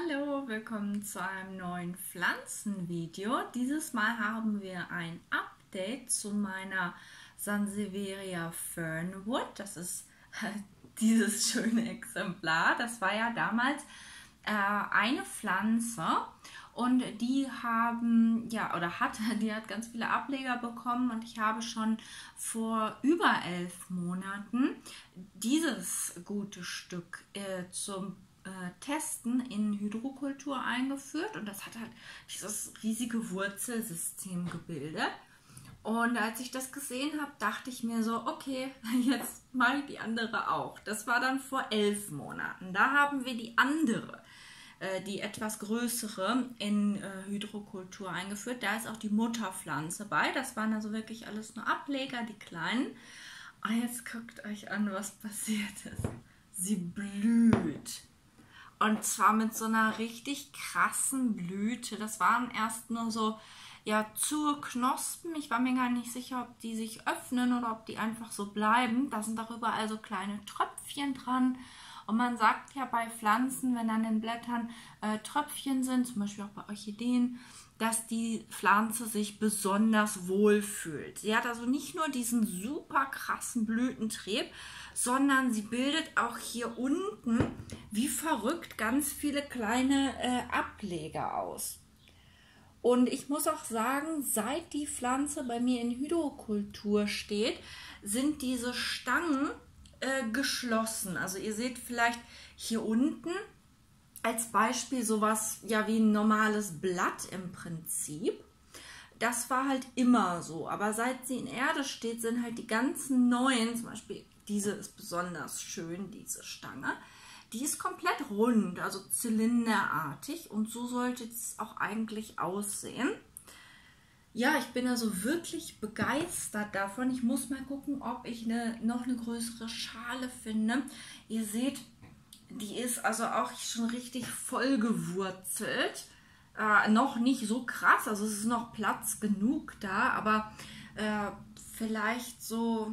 Hallo, willkommen zu einem neuen Pflanzenvideo. Dieses Mal haben wir ein Update zu meiner Sansevieria Fernwood. Das ist dieses schöne Exemplar. Das war ja damals eine Pflanze und die hat ganz viele Ableger bekommen und ich habe schon vor über 11 Monaten dieses gute Stück zum Testen in Hydrokultur eingeführt und das hat halt dieses riesige Wurzelsystem gebildet. Und als ich das gesehen habe, dachte ich mir so, okay, jetzt mache ich die andere auch. Das war dann vor 11 Monaten. Da haben wir die andere, die etwas größere in Hydrokultur eingeführt. Da ist auch die Mutterpflanze bei. Das waren also wirklich alles nur Ableger, die kleinen. Und jetzt guckt euch an, was passiert ist. Sie blüht. Und zwar mit so einer richtig krassen Blüte. Das waren erst nur so zu Knospen. Ich war mir gar nicht sicher, ob die sich öffnen oder ob die einfach so bleiben. Da sind auch überall so kleine Tröpfchen dran. Und man sagt ja bei Pflanzen, wenn an den Blättern Tröpfchen sind, zum Beispiel auch bei Orchideen, dass die Pflanze sich besonders wohl fühlt. Sie hat also nicht nur diesen super krassen Blütentrieb, sondern sie bildet auch hier unten wie verrückt ganz viele kleine Ableger aus. Und ich muss auch sagen, seit die Pflanze bei mir in Hydrokultur steht, sind diese Stangen geschlossen. Also ihr seht vielleicht hier unten als Beispiel sowas wie ein normales Blatt im Prinzip. Das war halt immer so, aber seit sie in Erde steht, sind halt die ganzen neuen, zum Beispiel diese ist besonders schön, diese Stange, die ist komplett rund, also zylinderartig und so sollte es auch eigentlich aussehen. Ja, ich bin also wirklich begeistert davon. Ich muss mal gucken, ob ich noch eine größere Schale finde. Ihr seht, die ist also auch schon richtig voll gewurzelt. Noch nicht so krass, also es ist noch Platz genug da, aber vielleicht so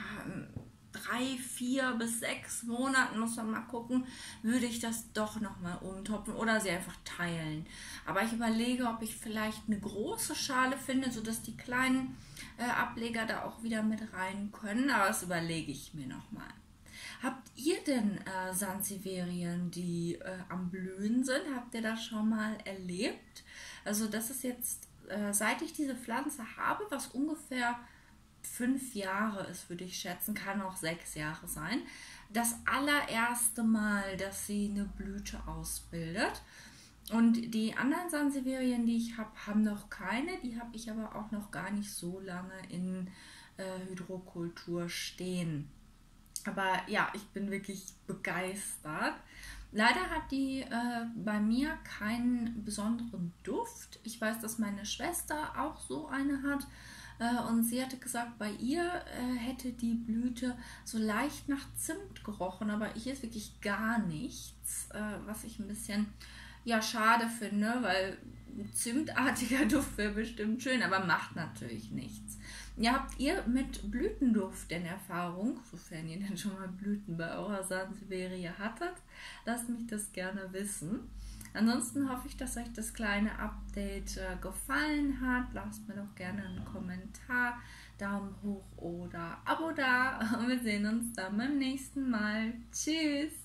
3, 4 bis 6 Monaten, muss man mal gucken, würde ich das doch nochmal umtopfen oder sie einfach teilen. Aber ich überlege, ob ich vielleicht eine große Schale finde, sodass die kleinen Ableger da auch wieder mit rein können. Aber das überlege ich mir nochmal. Habt ihr denn Sanseverien, die am Blühen sind? Habt ihr das schon mal erlebt? Also das ist jetzt, seit ich diese Pflanze habe, was ungefähr 5 Jahre ist, würde ich schätzen, kann auch 6 Jahre sein, das allererste Mal, dass sie eine Blüte ausbildet. Und die anderen Sanseverien, die ich habe, haben noch keine. Die habe ich aber auch noch gar nicht so lange in Hydrokultur stehen. Aber ja, ich bin wirklich begeistert. Leider hat die bei mir keinen besonderen Duft. Ich weiß, dass meine Schwester auch so eine hat. Und sie hatte gesagt, bei ihr hätte die Blüte so leicht nach Zimt gerochen. Aber hier ist wirklich gar nichts, was ich ein bisschen schade finde, weil ein zimtartiger Duft wäre bestimmt schön, aber macht natürlich nichts. Ja, habt ihr mit Blütenduft denn Erfahrung, sofern ihr denn schon mal Blüten bei eurer Sanseveria hattet? Lasst mich das gerne wissen. Ansonsten hoffe ich, dass euch das kleine Update gefallen hat. Lasst mir doch gerne einen Kommentar, Daumen hoch oder Abo da. Und wir sehen uns dann beim nächsten Mal. Tschüss!